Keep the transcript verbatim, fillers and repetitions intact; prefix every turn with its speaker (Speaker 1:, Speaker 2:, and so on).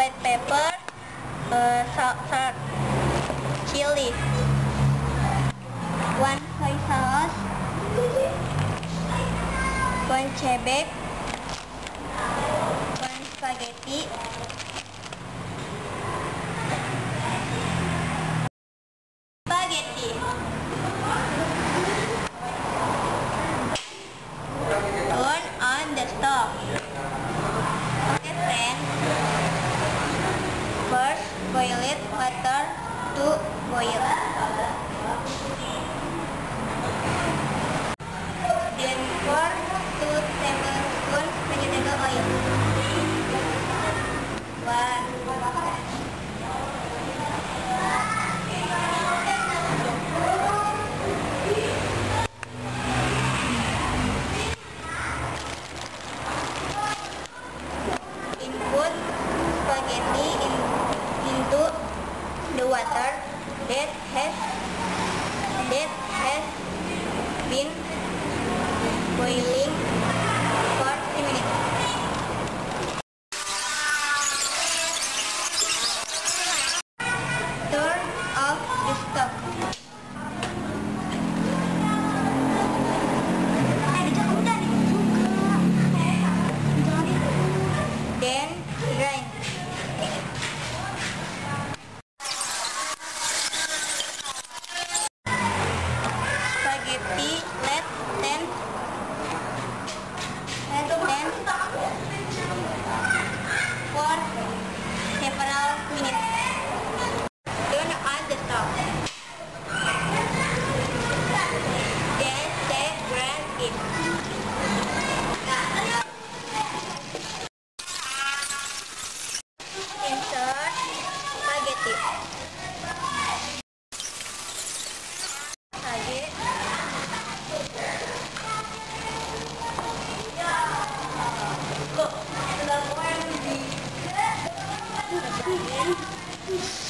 Speaker 1: white pepper, uh, salt, salt, chili, one soy sauce, one cebek, one spaghetti, spaghetti. Turn on the stove. Okay, friend. First, boil it water to boil. Then pour two tablespoons vegetable oil. One. Input spaghetti in, into the water that has that has been boiling for three minutes. Turn off the stove. Then grind. Spaghetti let ten let ten for several minutes. Turn on the stove. Then they grind it. Insert spaghetti. Lagi.